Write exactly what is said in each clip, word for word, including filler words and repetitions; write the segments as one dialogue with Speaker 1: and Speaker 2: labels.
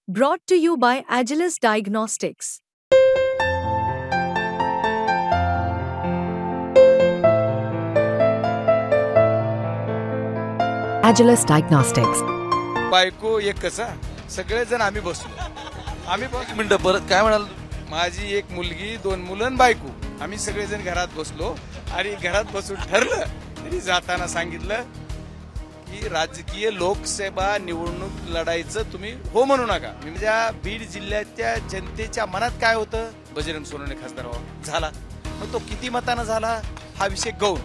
Speaker 1: Brought to you by Agilus Diagnostics.
Speaker 2: Agilus Diagnostics.
Speaker 3: बायको एक कसा सगळेजण आम्ही बसलो. आम्ही
Speaker 4: एक मिनिट परत काय म्हणाल?
Speaker 3: माझी एक मुलगी, दोन मुलं, बायको, आम्ही सगळेजण घरात बसलो आणि घरात बसून ठरलं तरी जाताना सांगितलं की राजकीय लोकसभा निवडणूक लढायचं तुम्ही हो म्हणू नका. म्हणजे बीड जिल्ह्याच्या जनतेच्या मनात काय होतं, बजरंग सोनवणे खासदार व्हावा झाला. मग तो किती मतानं झाला हा विषय गौण.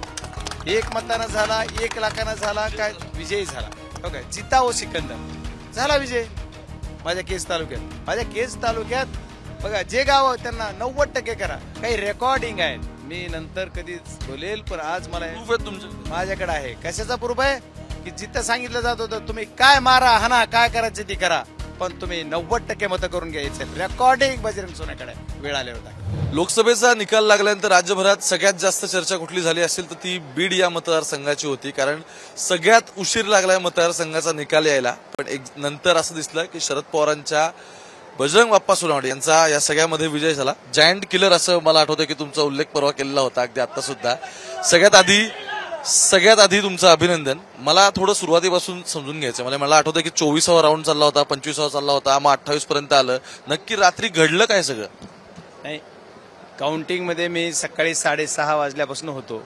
Speaker 3: एक मतानं झाला, एक लाखानं झाला, काय विजयी झाला. हो काय, जिता हो सिकंदर झाला विजय माझ्या केस तालुक्यात. माझ्या केस तालुक्यात बघा जे गाव त्यांना नव्वद टक्के करा, काही रेकॉर्डिंग आहे, मी नंतर कधीच बोलेल, पण आज मला
Speaker 4: तुमचं
Speaker 3: माझ्याकडे आहे. कशाचा प्रूफ आहे की जिथं सांगितलं जात होतं तुम्ही काय मारा हाना काय करायचं ती करा, पण तुम्ही नव्वद टक्के मतं करून घ्यायचं. रेकॉर्डिंग बजरंग सोनवणेकडे वेळ आले होता.
Speaker 4: लोकसभेचा निकाल लागल्यानंतर राज्यभरात सगळ्यात जास्त चर्चा कुठली झाली असेल तर ती बीड या मतदारसंघाची होती. कारण सगळ्यात उशीर लागलाय मतदारसंघाचा निकाल यायला. पण एक नंतर असं दिसलं की शरद पवारांच्या बजरंग बाप्पा सोनवणे यांचा या सगळ्यामध्ये विजय झाला. जायंट किलर असं मला आठवतं की तुमचा उल्लेख परवा केलेला होता अगदी आता सुद्धा. सगळ्यात आधी सगळ्यात आधी तुमचं अभिनंदन. मला थोडं सुरुवातीपासून समजून घ्यायचं. मला मला आठवतं की चोवीसावा राऊंड चालला होता, पंचवीसावा चालला होता, मग अठ्ठावीस पर्यंत आलं. नक्की रात्री घडलं काय सगळं?
Speaker 3: नाही, काउंटिंग मध्ये मी सकाळी साडेसहा वाजल्यापासून होतो.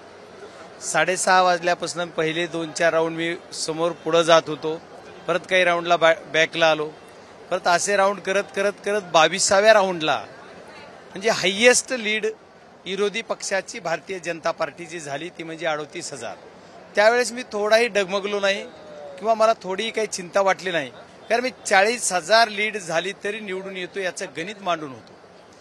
Speaker 3: साडेसहा वाजल्यापासून पहिले दोन चार राऊंड मी समोर पुढे जात होतो, परत काही राऊंडला बॅकला आलो, परत असे राऊंड करत करत करत बावीसाव्या राऊंडला म्हणजे हायएस्ट लीड विरोधी पक्षाची भारतीय जनता पार्टीची झाली ती म्हणजे अडोतीस हजार. त्यावेळेस मी थोडाही डगमगलो नाही किंवा मला थोडी काही चिंता वाटली नाही, कारण मी चाळीस हजार लीड झाली तरी निवडून येतो याचं गणित मांडून होतो.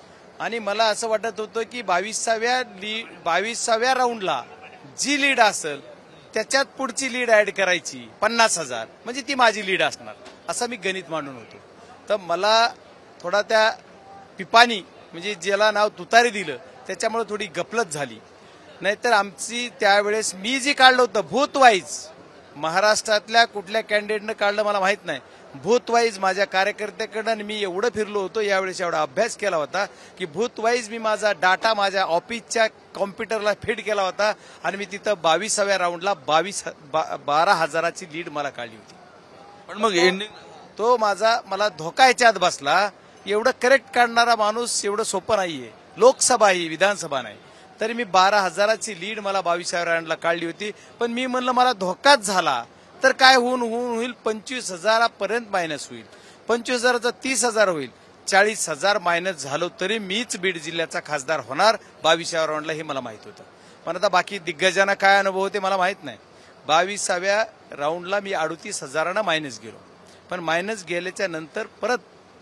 Speaker 3: आणि मला असं वाटत होतं की बावीसाव्या लीड बावीसाव्या राऊंडला जी लीड असेल त्याच्यात पुढची लीड ऍड करायची पन्नास हजार म्हणजे ती माझी लीड असणार असं मी गणित मांडून होतो. तर मला थोडा त्या पिपाणी म्हणजे ज्याला नाव तुतारी दिलं त्याच्यामुळे थोडी गफलत झाली. नाहीतर आमची त्यावेळेस मी जी काढलं होतं भूत वाईज, महाराष्ट्रातल्या कुठल्या कॅन्डिडेटनं काढलं मला माहित नाही, भूत वाईज माझ्या कार्यकर्त्याकडनं मी एवढं फिरलो होतो यावेळेस, एवढा अभ्यास केला होता की भूत वाईज मी माझा डाटा माझ्या ऑफिसच्या कॉम्प्युटरला फीड केला होता आणि मी तिथं बावीसाव्या राऊंडला बावीस बारा हजाराची लीड मला काढली होती.
Speaker 4: पण मग एंडिंग
Speaker 3: तो माझा मला धोका याच्यात बसला. एवढं करेक्ट काढणारा माणूस एवढं सोपं नाहीये. लोकसभा ही विधानसभा नाही. तरी मी बारा हजाराची लीड मला बावीसाव्या राऊंडला काढली होती. पण मी म्हणलं मला धोकाच झाला तर काय होऊन होऊन होईल, पंचवीस हजारापर्यंत मायनस होईल, पंचवीस हजाराचा तीस हजार होईल, चाळीस हजार मायनस झालो तरी मीच बीड जिल्ह्याचा खासदार होणार बावीसाव्या राऊंडला हे मला माहित होतं. पण आता बाकी दिग्गजांना काय अनुभव होते मला माहित नाही. बावीसाव्या राऊंडला मी अडतीस हजारांना मायनस गेलो. पण मायनस गेल्याच्या नंतर परत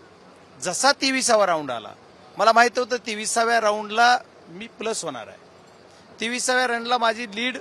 Speaker 3: जसा तेविसावा राऊंड आला मला माहित होतं तेविसाव्या राऊंडला मी प्लस होणार आहे. तेविसाव्या राऊंडला माझी लीड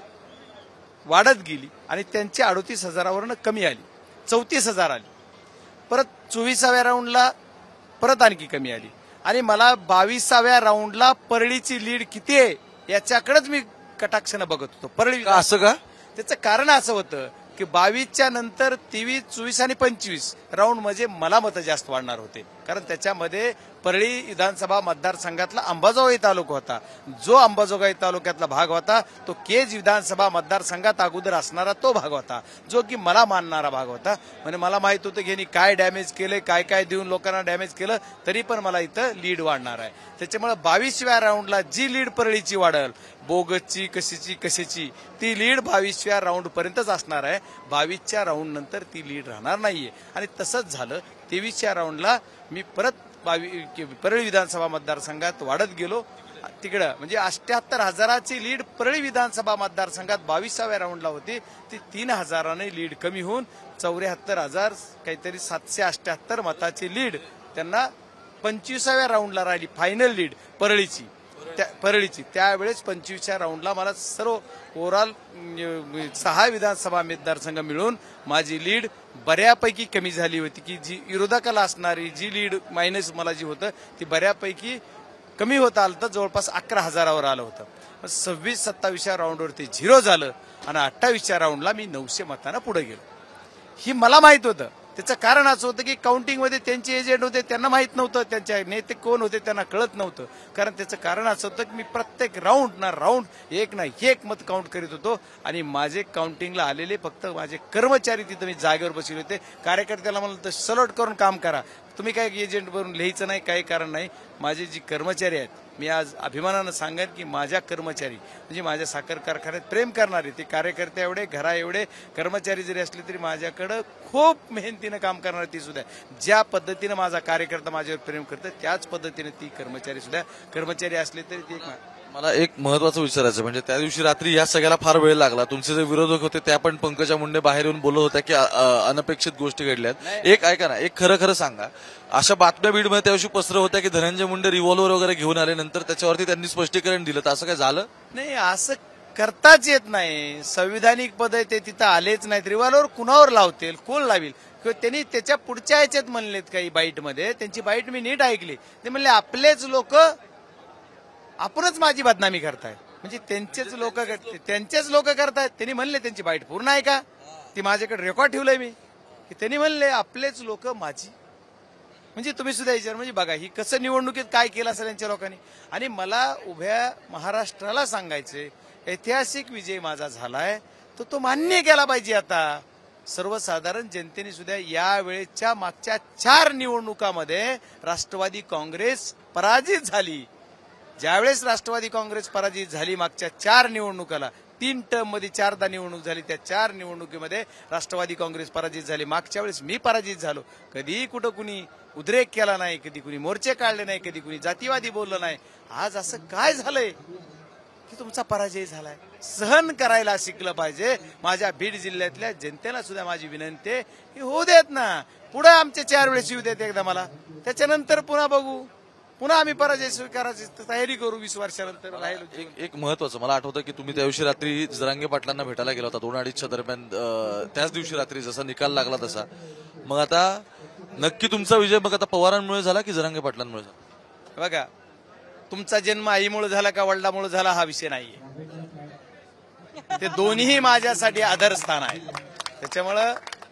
Speaker 3: वाढत गेली आणि त्यांची अडतीस हजारावरनं कमी आली, चौतीस हजार आली. परत चोवीसाव्या राऊंडला परत आणखी कमी आली आणि मला बावीसाव्या राऊंडला परळीची लीड किती आहे याच्याकडेच मी कटाक्षानं बघत होतो. परळी
Speaker 4: असं का?
Speaker 3: त्याचं कारण असं होतं की बावीसच्या नंतर तेवीस चोवीस आणि पंचवीस राऊंड म्हणजे मला मतं जास्त वाढणार होते, कारण त्याच्यामध्ये परळी विधानसभा मतदारसंघातला अंबाजोगाई तालुका होता. जो अंबाजोगाई तालुक्यातला भाग होता तो केज विधानसभा मतदारसंघात अगोदर असणारा तो भाग होता, जो की मला मानणारा भाग होता. म्हणजे मला माहित होतं की यांनी काय डॅमेज केले, काय काय देऊन लोकांना डॅमेज केलं, तरी पण मला इथं लीड वाढणार आहे. त्याच्यामुळे बावीसव्या राऊंडला जी लीड परळीची वाढल, बोगसची कशीची कशाची ती लीड बावीसव्या राऊंड पर्यंतच असणार आहे. बावीसच्या राऊंड नंतर ती लीड राहणार नाहीये. आणि तसंच झालं. तेवीसच्या राऊंडला मी परत बावी परळी विधानसभा मतदारसंघात वाढत गेलो तिकडं. म्हणजे अठ्याहत्तर हजाराची लीड परळी विधानसभा मतदारसंघात बावीसाव्या राऊंडला होती, ती तीन हजाराने लीड कमी होऊन चौऱ्याहत्तर हजार काहीतरी सातशे अठ्याहत्तर मताची लीड त्यांना पंचवीसाव्या राऊंडला राहिली. फायनल लीड परळीची त्या परळीची त्यावेळेस पंचवीसच्या राऊंडला मला सर्व ओव्हरऑल सहा विधानसभा मतदारसंघ मिळून माझी लीड बऱ्यापैकी कमी झाली होती. की जी विरोधकाला असणारी जी लीड मायनस मला जी होतं ती बऱ्यापैकी कमी होत आलं तर जवळपास अकरा हजारावर आलं होतं. सव्वीस सत्तावीसच्या राऊंडवरती झिरो झालं आणि अठ्ठावीसच्या राऊंडला मी नऊशे मतांना पुढे गेलो. ही मला माहित होतं त्याचं कारण असं होतं की काउंटिंगमध्ये त्यांचे एजंट होते, त्यांना माहीत नव्हतं, त्यांच्या नेते कोण होते त्यांना कळत नव्हतं. कारण त्याचं कारण असं होतं की मी प्रत्येक राऊंड ना राऊंड एक ना एक मत काउंट करीत होतो आणि माझे काउंटिंगला आलेले फक्त माझे कर्मचारी तिथं मी जागेवर बसले होते. कार्यकर्त्याला म्हणलं तर सलॉट करून काम करा, तुम्ही काय एजंट बनून लिहायचं नाही, काही कारण नाही. माझे जी कर्मचारी आहेत, मी आज अभिमानानं सांगेन की माझ्या कर्मचारी म्हणजे माझ्या साखर कारखान्यात प्रेम करणारे ते कार्यकर्ते एवढे, घरा एवढे कर्मचारी जरी असले तरी माझ्याकडं खूप मेहनतीनं काम करणारे ती सुद्धा. ज्या पद्धतीनं माझा कार्यकर्ता माझ्यावर प्रेम करतं त्याच पद्धतीने ती कर्मचारी सुद्धा, कर्मचारी असले तरी ती एक.
Speaker 4: मला एक महत्वाचं विचारायचं म्हणजे त्या दिवशी रात्री या सगळ्याला फार वेळ लागला. तुमचे जे विरोधक होते त्या पण पंकजा मुंडे बाहेर येऊन बोलत होत्या की अनपेक्षित गोष्टी घडल्यात. एक ऐका ना, एक खरं खरं सांगा, अशा बातम्या बीडमध्ये त्या दिवशी पसरत होत्या की धनंजय मुंडे रिव्हॉल्वर वगैरे घेऊन आले, नंतर त्याच्यावरती त्यांनी स्पष्टीकरण दिलं, तर असं काय झालं
Speaker 3: नाही? असं करताच येत नाही. संविधानिक पद आहे ते तिथं आलेच नाहीत. रिव्हॉल्वर कुणावर लावतील, कोण लावील? किंवा त्यांनी त्याच्या पुढच्या ह्याच्यात म्हणलेत काही बाईटमध्ये, त्यांची बाईट मी नीट ऐकली. ते म्हणले आपलेच लोक आपणच माझी बदनामी करताय, म्हणजे त्यांचेच लोक त्यांचेच लोक करतायत. त्यांनी म्हणले, त्यांची बाईट पूर्ण आहे का ती माझ्याकडे रेकॉर्ड ठेवलंय मी, की त्यांनी म्हणले आपलेच लोक माझी, म्हणजे तुम्ही सुद्धा विचार, म्हणजे बघा ही कसं निवडणुकीत काय केलं असेल यांच्या लोकांनी. आणि मला उभ्या महाराष्ट्राला सांगायचंय, ऐतिहासिक विजय माझा झालाय तर तो मान्य केला पाहिजे. आता सर्वसाधारण जनतेने सुद्धा या वेळेच्या मागच्या चार निवडणुकामध्ये राष्ट्रवादी काँग्रेस पराजित झाली. ज्यावेळेस राष्ट्रवादी काँग्रेस पराजित झाली मागच्या चार निवडणुकाला, तीन टर्म मध्ये चारदा निवडणूक झाली, त्या चार निवडणुकीमध्ये राष्ट्रवादी काँग्रेस पराजित झाली. मागच्या वेळेस मी पराजित झालो. कधी कुठं कुणी उद्रेक केला नाही, कधी कुणी मोर्चे काढले नाही, कधी कुणी जातीवादी बोललं नाही. आज असं काय झालंय की तुमचा पराजय झालाय? सहन करायला शिकलं पाहिजे. माझ्या बीड जिल्ह्यातल्या जनतेला सुद्धा माझी विनंती आहे की होऊ देत ना, पुढे आमचे चार वेळेस येऊ देत एकदा मला, त्याच्यानंतर पुन्हा बघू, पुन्हा आम्ही पराजय स्वीकारायची तयारी करू वीस वर्षानंतर. राहिलो
Speaker 4: एक एक महत्वाचं मला आठवतं की तुम्ही त्या दिवशी रात्री जरांगे पाटलांना भेटायला गेला होता दोन अडीचच्या दरम्यान, त्याच दिवशी रात्री जसा निकाल लागला तसा. मग आता नक्की तुमचा विजय मग आता पवारांमुळे झाला की जरांगे पाटलांमुळे झाला?
Speaker 3: बघा, तुमचा जन्म आईमुळे झाला का वडिलांमुळे झाला हा विषय नाहीये. ते दोन्ही माझ्यासाठी आदरस्थान आहे, त्याच्यामुळं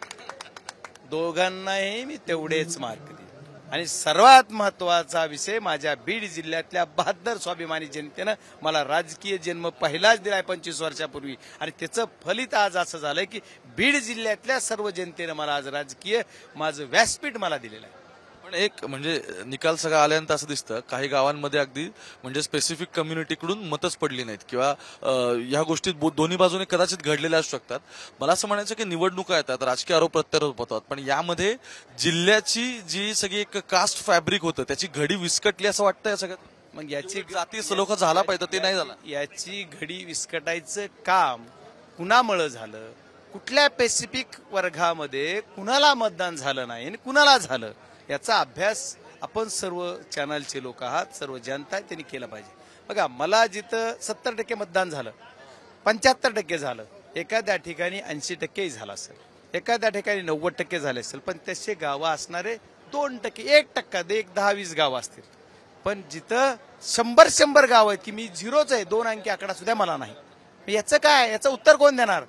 Speaker 3: दोघांनाही मी तेवढेच मार्क दिले. आणि सर्वात महत्वाचा विषय, माझ्या बीड जिल्ह्यातल्या बहात्तर स्वाभिमानी जनतेनं मला राजकीय जन्म पहिलाच दिलाय पंचवीस वर्षापूर्वी, आणि त्याचं फलित आज असं झालंय की बीड जिल्ह्यातल्या सर्व जनतेनं मला आज राजकीय माझं व्यासपीठ मला दिलेलं आहे.
Speaker 4: पण एक म्हणजे निकाल सगळा आल्यानंतर असं दिसतं काही गावांमध्ये अगदी म्हणजे स्पेसिफिक कम्युनिटीकडून मतच पडली नाहीत किंवा ह्या गोष्टी दोन्ही बाजूने कदाचित घडलेल्या असू शकतात. मला असं म्हणायचं की निवडणुका येतात, राजकीय आरोप प्रत्यारोप होतात, पण यामध्ये जिल्ह्याची जी सगळी एक कास्ट फॅब्रिक होतं त्याची घडी विस्कटली असं वाटतं या सगळ्यात. मग याची जाती सलोखा झाला पाहिजे, ते नाही झाला.
Speaker 3: याची घडी विस्कटायचं काम कुणामुळे झालं, कुठल्या स्पेसिफिक वर्गामध्ये कुणाला मतदान झालं नाही आणि कुणाला झालं, याचा अभ्यास आपण सर्व चॅनलचे लोक आहात, सर्व जनता आहे, त्यांनी केला पाहिजे. बघा, मला जिथं सत्तर टक्के मतदान झालं, पंच्याहत्तर टक्के झालं, एखाद्या ठिकाणी ऐंशी टक्केही झालं असेल, एखाद्या ठिकाणी नव्वद टक्के झाले असेल, पण तसे गावं असणारे दोन टक्के एक टक्का एक दहा वीस गावं असतील. पण जिथं शंभर शंभर गाव आहेत की मी झिरोच आहे, दोन अंकी आकडा सुद्धा मला नाही, याचं काय, याचं उत्तर कोण देणार?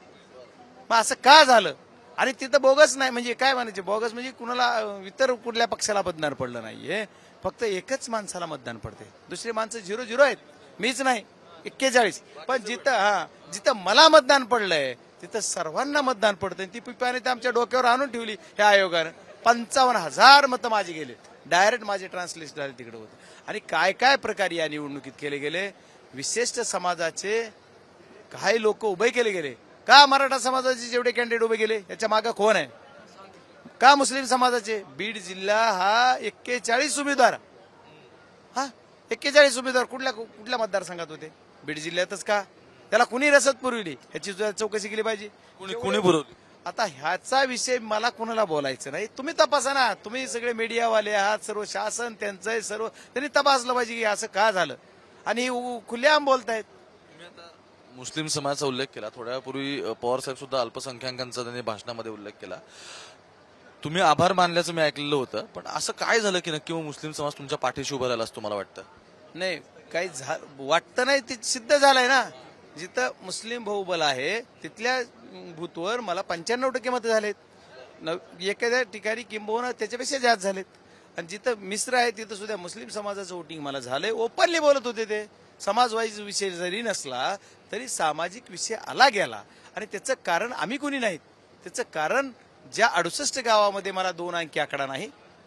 Speaker 3: मग असं का झालं? आणि तिथं बोगस नाही म्हणजे काय म्हणायचे, बोगस म्हणजे कुणाला इतर कुठल्या पक्षाला मतदान पडलं नाहीये, फक्त एकच माणसाला मतदान पडते, दुसरी माणसं झिरो झिरो आहेत, मीच नाही एक्केचाळीस. पण जिथं हा जिथं मला मतदान पडलंय तिथं सर्वांना मतदान पडतं. ती पिपाने तर आमच्या डोक्यावर आणून ठेवली ह्या आयोगानं. पंचावन्न हजार मतं माझी गेले, डायरेक्ट माझे ट्रान्सलेट झाले तिकडे होतं. आणि काय काय प्रकारे या निवडणुकीत केले गेले, विशिष्ट समाजाचे काही लोक उभे केले गेले. का मराठा समाजाचे जेवढे कॅन्डिडेट उभे गेले याच्या मागे कोण आहे? का मुस्लिम समाजाचे? बीड जिल्हा हा एक्केचाळीस उमेदवार, हा एक्केचाळीस उमेदवार कुठल्या कुठल्या मतदारसंघात होते? बीड जिल्ह्यातच का? त्याला कुणी रसद पुरविली ह्याची चौकशी केली पाहिजे.
Speaker 4: कुणी कुणी पुरवली?
Speaker 3: आता ह्याचा विषय मला कुणाला बोलायचं नाही, तुम्ही तपासा ना. तुम्ही सगळे मीडियावाले आहात, सर्व शासन त्यांचं सर्व त्यांनी तपासलं पाहिजे की असं का झालं. आणि खुलेआम बोलतायत.
Speaker 4: मुस्लिम समाजाचा उल्लेख केला, थोड्या पूर्वी पवार साहेब सुद्धा अल्पसंख्याकांचा त्यांनी भाषणामध्ये उल्लेख केला. तुम्ही आभार मानल्याचं मी ऐकलेलं होतं, पण असं काय झालं की नक्की मुस्लिम समाज तुमच्या पाठीशी उभा राहिला असं तुम्हाला वाटतं?
Speaker 3: नाही, काही वाटतं नाही, ते सिद्ध झालंय ना. जिथं मुस्लिम बहुबल आहे तिथल्या बूथवर मला पंच्याण्णव टक्के मतं झालेत. नव- एखाद्या ठिकाणी किंबहुना त्याच्यापेक्षा जास्त झालेत. आणि जिथं मिश्र आहे तिथं सुद्धा मुस्लिम समाजाचं वोटिंग मला झालंय. ओपनली बोलत होते ते. समाजवाईज विषय जरी नसला तरी सामाजिक विषय आला गेला. आणि त्याचं कारण आम्ही कोणी नाहीत. त्याचं कारण ज्या अडुसष्ट गावामध्ये मला दोन अंकी आकडा नाही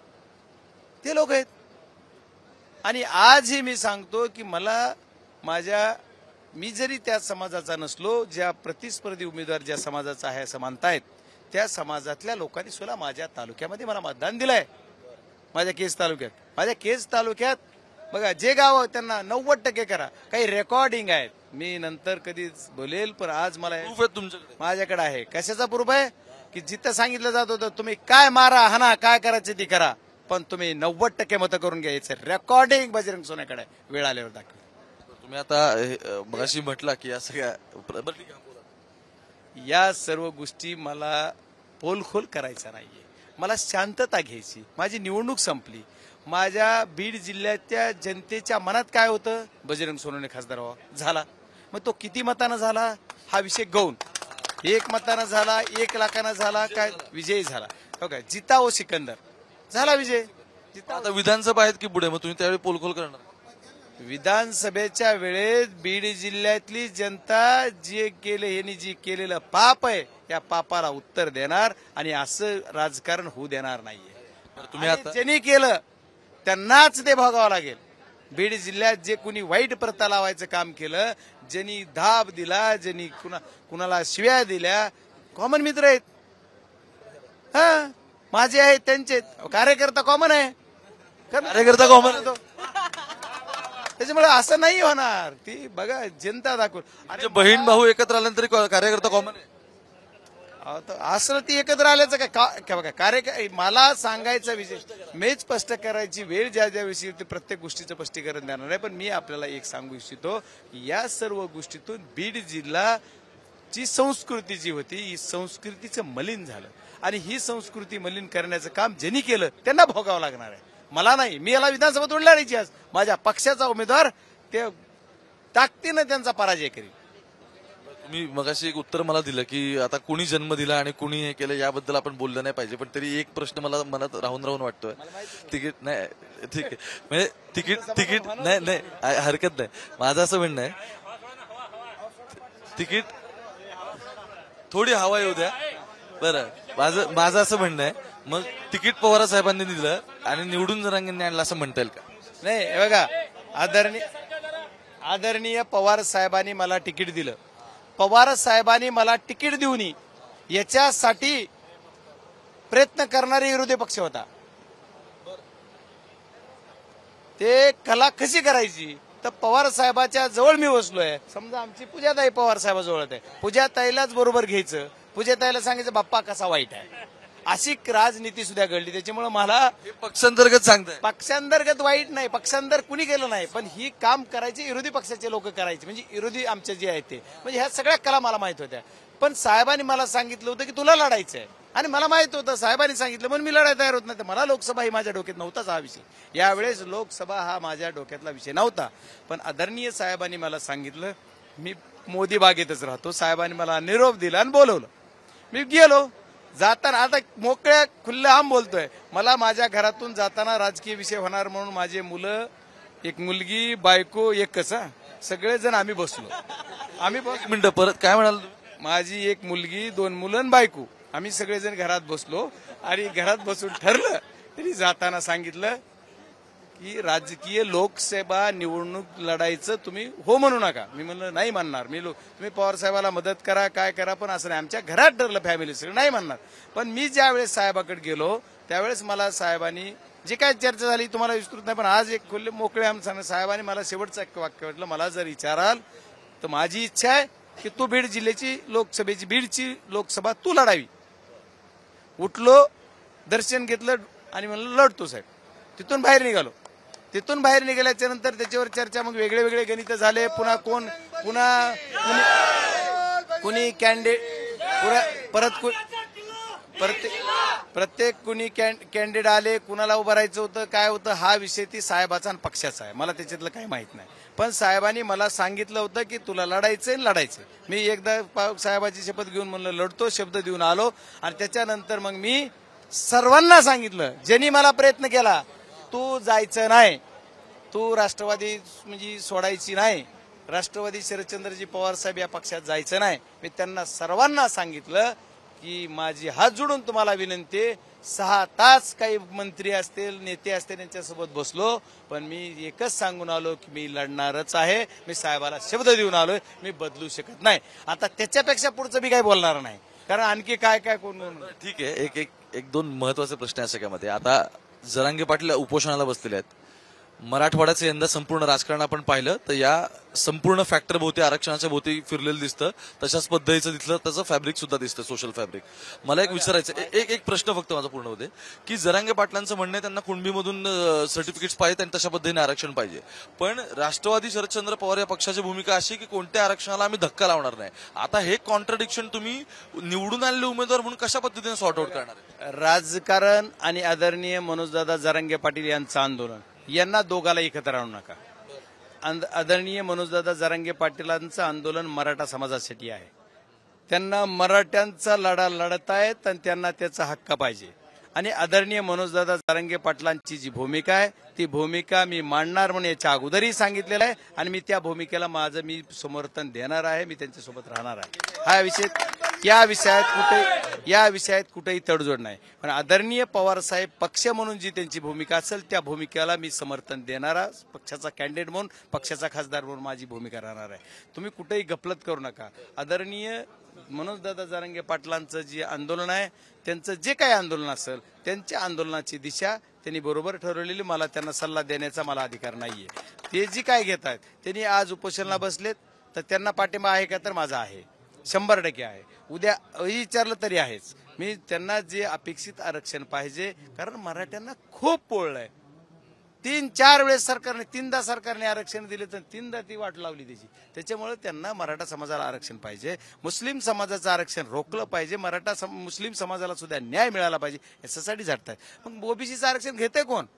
Speaker 3: ते लोक आहेत. आणि आजही मी सांगतो की मला माझ्या मी जरी त्या समाजाचा नसलो, ज्या प्रतिस्पर्धी उमेदवार ज्या समाजाचा आहे असं मानतायत त्या समाजातल्या लोकांनी सुद्धा माझ्या तालुक्यामध्ये मला मतदान दिलंय. माझ्या केज तालुक्यात माझ्या केज तालुक्यात बघा जे गाव त्यांना नव्वद टक्के करा. काही रेकॉर्डिंग आहेत मी नंतर कधीच बोलेल, पण आज मला
Speaker 4: प्रूफ आहे तुमच्याकडे?
Speaker 3: माझ्याकडे आहे. कशाचा प्रूफ आहे की जिथं सांगितलं जात होतं तुम्ही काय मारा हाना काय करायचं ती करा, पण तुम्ही नव्वद टक्के मतं करून घ्यायचं. रेकॉर्डिंग बजरंग सोन्याकडे वेळ आल्यावर दाखव.
Speaker 4: तुम्ही आता हे, मगाशी म्हटला की या सगळ्या बरं, ठीक आहे, बोला.
Speaker 3: या सर्व गोष्टी मला पोलखोल करायचा नाहीये. मला शांतता घ्यायची. माझी निवडणूक संपली. माझ्या बीड जिल्ह्याच्या जनतेच्या मनात काय होतं, बजरंग सोनवणे खासदार व्हावा झाला. मग तो किती मतानं झाला हा विषय गौण. एक मतानं झाला, एक लाखानं झाला, काय विजय झाला. हो काय जिता ओ सिकंदर झाला विजय. जिता
Speaker 4: आता विधानसभा आहेत की पुढे, मग तुम्ही त्यावेळी पोलखोल करणार?
Speaker 3: विधानसभेच्या वेळेस बीड जिल्ह्यातली जनता जे केले यांनी जी केलेलं पाप आहे या पापाला उत्तर देणार आणि असं राजकारण होऊ देणार नाहीये.
Speaker 4: तुम्ही आता
Speaker 3: ज्यांनी केलं त्यांनाच ते भोगावं लागेल. बीड जिल्ह्यात जे कुणी वाईट प्रथा लावायचं काम केलं, ज्यांनी धाब दिला, ज्यांनी कुणा कुणाला शिव्या दिल्या, कॉमन मित्र आहेत. हा माझे आहेत त्यांचे कार्यकर्ता कॉमन आहे.
Speaker 4: कार्यकर्ता कॉमन
Speaker 3: होतो त्याच्यामुळे असं नाही होणार. ती बघा जनता दाखवून.
Speaker 4: म्हणजे बहीण भाऊ एकत्र आल्यानंतर कार्यकर्ता कॉमन आहे.
Speaker 3: असं ती एकत्र आल्याचं काय का- काय बघा कार्य मला सांगायचा विषय मीच स्पष्ट करायची वेळ ज्या ज्या विषयी ते प्रत्येक गोष्टीचं स्पष्टीकरण देणार आहे. पण मी आपल्याला एक सांगू इच्छितो या सर्व गोष्टीतून बीड जिल्हाची संस्कृती जी होती ही संस्कृतीचं मलिन झालं. आणि ही संस्कृती मलिन करण्याचं काम ज्यांनी केलं त्यांना भोगावं लागणार आहे. मला नाही. मी याला विधानसभा तोडला नाही. आज माझ्या पक्षाचा उमेदवार ते ताकदीनं त्यांचा पराजय करेल.
Speaker 4: तुम्ही मगाशी एक उत्तर मला दिलं की आता कुणी जन्म दिला आणि कुणी हे केलं याबद्दल आपण बोललं नाही पाहिजे, पण तरी एक प्रश्न मला मनात राहून राहून वाटतोय. तिकीट नाही ठीक आहे म्हणजे तिकीट तिकीट नाही नाही हरकत नाही. माझं असं म्हणणं आहे तिकीट थोडी हवा येऊ द्या. बरं माझं माझं असं म्हणणं आहे मग तिकीट पवार साहेबांनी दिलं आणि निवडून जरांगेंनी आणलं असं म्हणता येईल का?
Speaker 3: नाही हे बघा आदरणीय आदरणीय पवार साहेबांनी मला तिकीट दिलं. पवार साहेबांनी मला तिकीट देऊन याच्यासाठी प्रयत्न करणारे विरोधी पक्ष होता. ते कला कशी करायची तर पवार साहेबाच्या जवळ मी बसलोय. समजा आमची पूजाताई पवार साहेबाजवळ आहे. पूजाताईलाच बरोबर घ्यायचं. पूजाताईला सांगायचं बाप्पा कसा वाईट आहे. अशी राजनीती सुद्धा घडली. त्याच्यामुळे मला
Speaker 4: पक्षांतर्गत सांगताय.
Speaker 3: पक्षांतर्गत वाईट नाही. पक्षांतर कुणी केलं नाही. पण ही काम करायची विरोधी पक्षाचे लोक करायचे. म्हणजे विरोधी आमचे जे आहेत ते म्हणजे ह्या सगळ्या कला मला माहित होत्या. पण साहेबांनी मला सांगितलं होतं की तुला लढायचं आहे आणि मला माहित होतं साहेबांनी सांगितलं म्हणून मी लढायला तयार होत नाही. मला लोकसभा ही माझ्या डोक्यात नव्हताच हा विषय. यावेळेस लोकसभा हा माझ्या डोक्यातला विषय नव्हता. पण आदरणीय साहेबांनी मला सांगितलं. मी मोदी बागेतच राहतो. साहेबांनी मला निरोप दिला आणि बोलवलं. मी गेलो. जाताना आता मोकळ्या खुल्ले आम बोलतोय. मला माझ्या घरातून जाताना राजकीय विषय होणार म्हणून माझे मुलं एक मुलगी बायको एकच हा सगळेजण आम्ही बसलो. आम्ही
Speaker 4: एक मिनिट परत काय म्हणाल?
Speaker 3: माझी एक मुलगी दोन मुलं आणि बायको आम्ही सगळेजण घरात बसलो आणि घरात बसून ठरलं तरी जाताना सांगितलं की राजकीय लोकसभा निवडणूक लढायचं तुम्ही हो म्हणू नका. मी म्हणलं नाही म्हणणार. मी लोक तुम्ही पवार साहेबाला मदत करा काय करा पण असं नाही. आमच्या घरात ठरलं फॅमिली सगळं नाही म्हणणार. पण मी ज्या वेळेस साहेबाकडे गेलो त्यावेळेस मला साहेबांनी जे काय चर्चा झाली तुम्हाला विस्तृत नाही पण आज एक खुल्ले मोकळे आम सांग साहेबांनी मला शेवटचं एक वाक्य वाटलं. मला जर विचाराल तर माझी इच्छा आहे की तू बीड जिल्ह्याची लोकसभेची बीडची लोकसभा तू लढावी. उठलो दर्शन घेतलं आणि म्हणलं लढतो साहेब. तिथून बाहेर निघालो. तिथून बाहेर निघाल्याच्या नंतर त्याच्यावर चर्चा मग वेगळे वेगळे गणित झाले. पुन्हा कोण पुन्हा कुणी कॅन्डिडेट परत परत प्रत्येक कुणी कॅन्डिडेट आले, कुणाला उभं राहायचं होतं, काय होतं, हा विषय ती साहेबाचा आणि पक्षाचा आहे. मला त्याच्यातलं काही माहित नाही. पण साहेबांनी मला सांगितलं होतं की तुला लढायचंय लढायचंय. मी एकदा साहेबाची शपथ घेऊन म्हणलं लढतो, शब्द देऊन आलो. आणि त्याच्यानंतर मग मी सर्वांना सांगितलं, ज्यांनी मला प्रयत्न केला, तू जायचं नाही, तू राष्ट्रवादी म्हणजे सोडायची नाही, राष्ट्रवादी शरदचंद्रजी पवार साहेब या पक्षात जायचं नाही. मी त्यांना सर्वांना सांगितलं की माझी हात जोडून तुम्हाला विनंती आहे. सहा तास काही मंत्री असतील, नेते असतील, यांच्यासोबत बसलो, पण मी एकच सांगून आलो की मी लढणारच आहे. मी साहेबाला शब्द देऊन आलोय, मी बदलू शकत नाही. आता त्याच्यापेक्षा पुढचं मी काही बोलणार नाही, कारण आणखी काय काय कोण.
Speaker 4: ठीक आहे, एक एक एक दोन महत्वाचे प्रश्न आहे सगळ्यामध्ये. आता जरांगे पाटील उपोषणाला बसलेले आहेत. मराठवाड्याचं यंदा संपूर्ण राजकारण आपण पाहिलं तर या संपूर्ण फॅक्टर भोवती, आरक्षणाच्या भोवती फिरलेलं दिसतं. तशाच पद्धतीचं दिसलं, त्याचं फॅब्रिक सुद्धा दिसतं, सोशल फॅब्रिक. मला एक विचारायचं, एक एक प्रश्न फक्त माझा पूर्ण होते की जरांगे पाटलांचं म्हणणं आहे त्यांना कुणबीमधून सर्टिफिकेट्स पाहिजे आणि तशा पद्धतीने आरक्षण पाहिजे. पण राष्ट्रवादी शरदचंद्र पवार या पक्षाची भूमिका अशी की कोणत्या आरक्षणाला आम्ही धक्का लावणार नाही. आता हे कॉन्ट्रडिक्शन तुम्ही निवडून आलेले उमेदवार म्हणून कशा पद्धतीने सॉर्ट आउट करणार?
Speaker 3: राजकारण आणि आदरणीय मनोजदादा जरांगे पाटील यांचं आंदोलन, यांना दोघाला एकत्र आणू नका. आदरणीय मनोजदादा जरांगे पाटीलांचं आंदोलन मराठा समाजासाठी आहे. त्यांना मराठ्यांचा लढा लढतायत आणि त्यांना त्याचा हक्क पाहिजे. आणि आदरणीय मनोजदादा जरांगे पाटलांची जी भूमिका आहे ती भूमिका मी मांडणार म्हणून याच्या अगोदरही सांगितलेलं आहे. आणि मी त्या भूमिकेला माझं मी समर्थन देणार आहे, मी त्यांच्यासोबत राहणार आहे. हा विषय, या विषयात कुठे या विषयात कुठेही तडजोड नाही. पण आदरणीय पवार साहेब पक्ष म्हणून जी त्यांची भूमिका असेल त्या भूमिकेला मी समर्थन देणारा, पक्षाचा कॅन्डिडेट म्हणून, पक्षाचा खासदार म्हणून माझी भूमिका राहणार आहे. तुम्ही कुठेही गफलत करू नका. आदरणीय मनोजदादा जरांगे पाटलांचं जे आंदोलन आहे, त्यांचं जे काही आंदोलन असेल, त्यांच्या आंदोलनाची दिशा त्यांनी बरोबर ठरवलेली, मला त्यांना सल्ला देण्याचा मला अधिकार नाहीये. ते जी काय घेत आहेत, त्यांनी आज उपोषणाला बसलेत तर त्यांना पाठिंबा आहे का, तर माझा आहे, शंभर टक्के आहे. उद्या विचारलं तरी आहेच. मी त्यांना जे अपेक्षित आरक्षण पाहिजे, कारण मराठ्यांना खूप पोळलंय. तीन चार वेळेस सरकारने, तीनदा सरकारने आरक्षण दिले तर तीनदा ती वाट लावली त्याची. त्याच्यामुळे त्यांना मराठा समाजाला आरक्षण पाहिजे, मुस्लिम समाजाचं आरक्षण रोखलं पाहिजे, मराठा सम, मुस्लिम समाजाला सुद्धा न्याय मिळाला पाहिजे, याच्यासाठी झटताय. मग ओबीसीचं आरक्षण घेते कोण,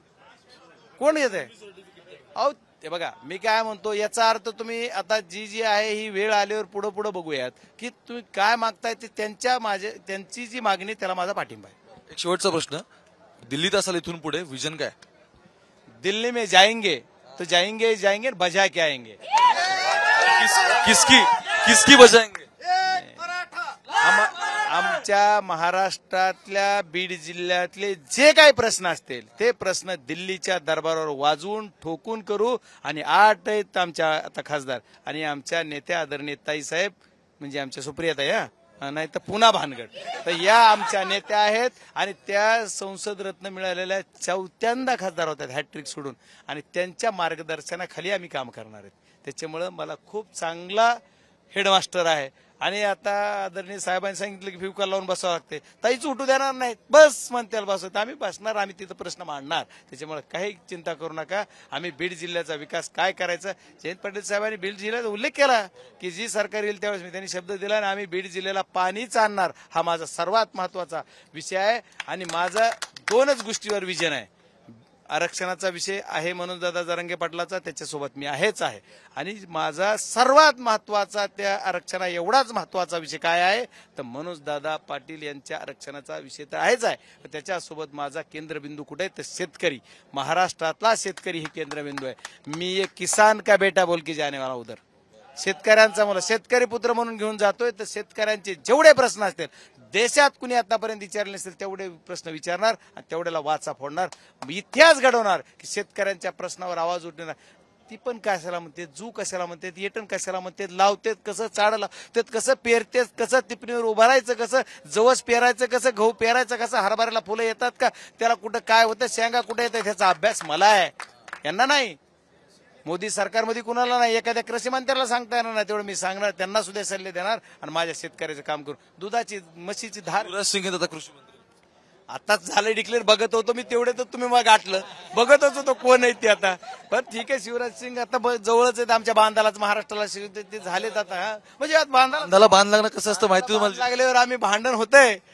Speaker 3: कोण घेते? अहो ते बघा, मी काय म्हणतो, याचा अर्थ तुम्ही आता जी जी आहे ही वेळ आल्यावर पुढं पुढं बघूयात की तुम्ही काय मागताय ते. त्यांच्या माझ्या त्यांची जी मागणी त्याला माझा पाठिंबा आहे.
Speaker 4: एक शेवटचा प्रश्न, दिल्लीत असाल इथून पुढे विजन काय?
Speaker 3: दिल्ली में जाएंगे तो जाएंगे जाएंगे बजा के आएंगे.
Speaker 4: किस, किसकी किसकी बजाएंगे?
Speaker 3: आमच्या महाराष्ट्रातल्या बीड जिल्ह्यातले जे काही प्रश्न असतील ते प्रश्न दिल्लीच्या दरबारावर वाजवून ठोकून करू. आणि आठ आहेत आमच्या आता खासदार आणि आमच्या नेत्या आदरणीय ताईसाहेब, म्हणजे आमच्या सुप्रियाताई, हा नाही तर पुन्हा भानगड, तर या आमच्या नेत्या आहेत. आणि त्या संसद रत्न मिळालेल्या चौथ्यांदा खासदार होतात हॅट्रिक सोडून, आणि त्यांच्या मार्गदर्शनाखाली आम्ही काम करणार आहेत. त्याच्यामुळं मला खूप चांगला हेडमास्टर आहे. आणि आता आदरणीय साहेबांनी सांगितलं की फिवकार लावून बसावं लागते, ताईच उठू देणार नाहीत, बस म्हणते बसवत, आम्ही बसणार, आम्ही तिथं प्रश्न मांडणार. त्याच्यामुळे काही चिंता करू नका. आम्ही बीड जिल्ह्याचा विकास काय करायचा, जयंत पाटील साहेबांनी बीड जिल्ह्याचा उल्लेख केला की जी सरकार येईल त्यावेळेस मी त्यांनी शब्द दिला आणि आम्ही बीड जिल्ह्याला पाणीच आणणार. हा माझा सर्वात महत्वाचा विषय आहे. आणि माझा दोनच गोष्टीवर विजन आहे. आरक्षणाचा विषय आहे मनोजदादा जरांगे पाटलाचा, त्याच्यासोबत मी आहेच आहे. आणि माझा सर्वात महत्वाचा त्या आरक्षणा एवढाच महत्वाचा विषय काय आहे तर मनोजदादा पाटील यांच्या आरक्षणाचा विषय तर आहेच आहे. त्याच्यासोबत माझा केंद्रबिंदू कुठे आहे तर शेतकरी, महाराष्ट्रातला शेतकरी ही केंद्रबिंदू आहे. मी एक किसान का बेटा बोल के जाने वाला उधर, शेतकऱ्यांचा मला शेतकरी पुत्र म्हणून घेऊन जातोय. तर शेतकऱ्यांचे जेवढे प्रश्न असतील, देशात कुणी आतापर्यंत विचारले नसतील तेवढे प्रश्न विचारणार आणि तेवढ्याला वाचा फोडणार, इतिहास घडवणार की शेतकऱ्यांच्या प्रश्नावर आवाज उठणार. ती पण कशाला म्हणते, जू कशाला म्हणते, येटण कशाला म्हणते, लावतेत कसं, चाड लावतेत कसं, पेरतेत कसं, टिपणीवर उभारायचं कसं, जवस पेरायचं कसं, गहू पेरायचं कसं, हरभऱ्याला फुलं येतात का, त्याला कुठं काय होतं, शेंगा कुठे येतात, ह्याचा अभ्यास मला आहे, यांना नाही. मोदी सरकारमध्ये कुणाला नाही. एखाद्या कृषी मंत्र्याला सांगता येणार नाही, तेवढं मी सांगणार, त्यांना सुद्धा सल्ले देणार आणि माझ्या शेतकऱ्याचं काम करून. दुधाची म्हशीची धार,
Speaker 4: युवराज सिंग आता कृषी मंत्री
Speaker 3: आताच झालं डिक्लेअर, बघत होतो मी तेवढे तर तुम्ही मग गाठलं, बघतच होतो कोण आहे ते आता. पण ठीक आहे, शिवराज सिंग आता जवळच आहेत आमच्या बांधालाच, महाराष्ट्राला ते झालेत आता. म्हणजे बांधाला
Speaker 4: बांध लागणं कसं असतं माहिती तुम्हाला?
Speaker 3: लागल्यावर आम्ही भांडण होतंय,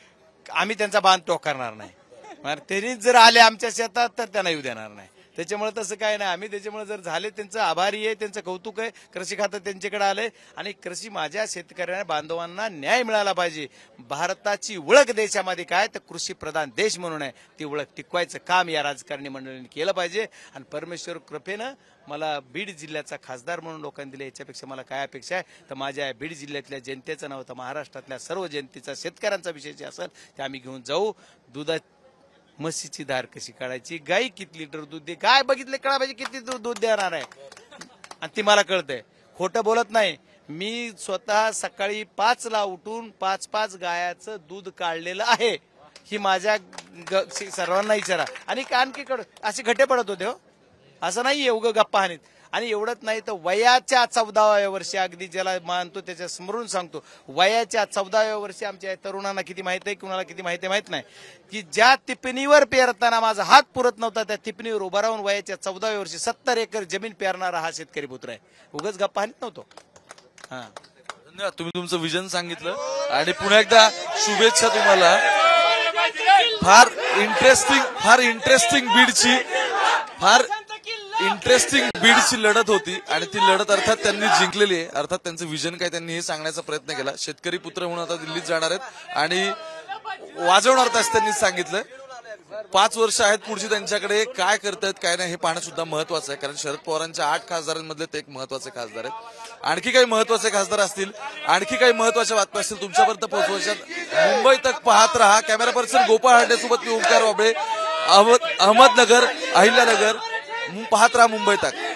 Speaker 3: आम्ही त्यांचा बांध टोकारणार नाही. त्यांनी जर आले आमच्या शेतात तर त्यांना येऊ देणार नाही. त्याच्यामुळे तसं काय नाही. आम्ही त्याच्यामुळे जर झाले त्यांचं आभारी आहे, त्यांचं कौतुक आहे. कृषी खातं त्यांच्याकडे आलंय आणि कृषी माझ्या शेतकऱ्यांना बांधवांना न्याय मिळाला पाहिजे. भारताची ओळख देशामध्ये काय तर कृषी प्रधान देश म्हणून आहे. ती ओळख टिकवायचं काम या राजकारणी मंडळींनी केलं पाहिजे. आणि परमेश्वर कृपेनं मला बीड जिल्ह्याचा खासदार म्हणून लोकांनी दिले. याच्यापेक्षा मला काय अपेक्षा आहे तर माझ्या बीड जिल्ह्यातल्या जनतेचं नव्हतं, महाराष्ट्रातल्या सर्व जनतेचा शेतकऱ्यांचा विषय जे असेल ते आम्ही घेऊन जाऊ. दुधा म्हशीची धार कशी काढायची, गाई किती लिटर दूध दे, काय बघितले कळा पाहिजे किती दूध देणार आहे. आणि ती मला कळतंय, खोटं बोलत नाही. मी स्वतः सकाळी पाच ला उठून पाच पाच गायाचं दूध काढलेलं आहे. ही माझ्या सर्वांना विचारा. आणि आणखी कड असे घटे पडत होते हो, असं नाही उगं गप्पा हानीत. आणि एवढंच नाही तर वयाच्या चौदाव्या वर्षी, अगदी ज्याला मानतो त्याच्या स्मरून सांगतो, वयाच्या चौदाव्या वर्षी आमच्या तरुणांना किती माहित आहे, कुणाला किती माहिती आहे माहित नाही, की ज्या टिप्पणीवर पेरताना माझा हात पुरत नव्हता त्या टिप्पणीवर उभा राहून वयाच्या चौदाव्या वर्षी सत्तर एकर जमीन पेरणारा हा शेतकरी पुत्र आहे. उगाच गप्पा हानीत नव्हतो. हा
Speaker 4: धन्यवाद. तुम्ही तुमचं विजन सांगितलं आणि पुन्हा एकदा शुभेच्छा तुम्हाला. फार इंटरेस्टिंग फार इंटरेस्टिंग बीडची फार इंटरेस्टिंग बीडची लढत होती आणि ती लढत अर्थात त्यांनी जिंकलेली आहे. अर्थात त्यांचं विजन काय त्यांनी हे सांगण्याचा प्रयत्न केला. शेतकरी पुत्र म्हणून आता दिल्लीत जाणार आहेत आणि वाजवणार तास त्यांनी सांगितलं. पाच वर्ष आहेत पुढची त्यांच्याकडे, काय करतायत काय नाही हे पाहणं सुद्धा महत्वाचं आहे. कारण शरद पवारांच्या आठ खासदारांमधले ते एक महत्वाचे खासदार आहेत. आणखी काही महत्वाचे खासदार असतील, आणखी काही महत्वाच्या बातम्या असतील तुमच्यापर्यंत पोहोचवायच्या. मुंबई तक पाहत रहा. कॅमेरा पर्सन गोपाळ हांडेसोबत मी ओंकार वाबळे, अहमदनगर, अहिल्यानगर. पाहत रहा मुंबई तक.